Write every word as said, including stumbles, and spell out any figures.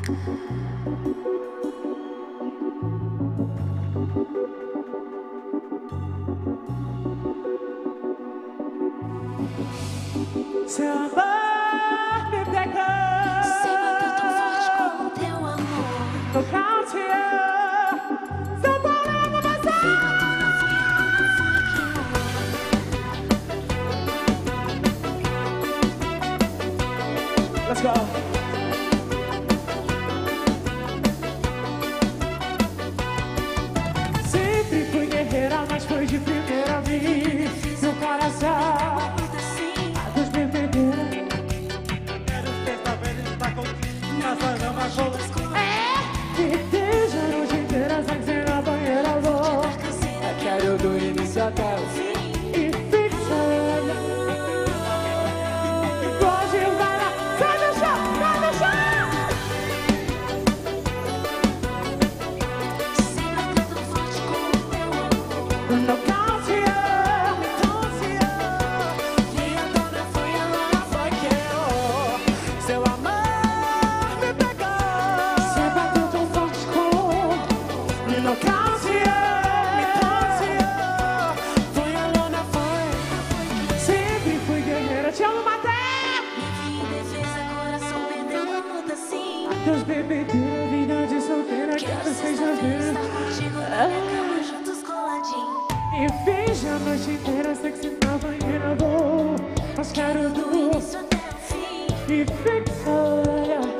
Seu amor me pegou, se bateu tão forte como teu amor. nocauteou, São Paulo pra você. Let's go. Sempre fui guerreira, mas foi de primeira vez. Meu coração e desde a noite inteira sem ser na banheira vou. Eu quero do início até o fim e fixa. Pode vai lá, sai do chão, sai do chão. Se bateu tão forte como teu amor. Nocauteou, nocauteou. Minha dona foi ela, foi que eu. Seu amor me pegou. Se bateu tão forte como me nocauteou, me nocauteou. Foi a lona, foi. Sempre fui guerreira, te amo, Matheus. Vivi em defesa, coração perdeu a luta sim. Deus bebedeira, vida de solteira, quero seja ver. Estar contigo na minha cama, juntos coladinho. E finge a noite inteira, sexy na banheira vou. Mas quero Do do início até o fim. e fixa.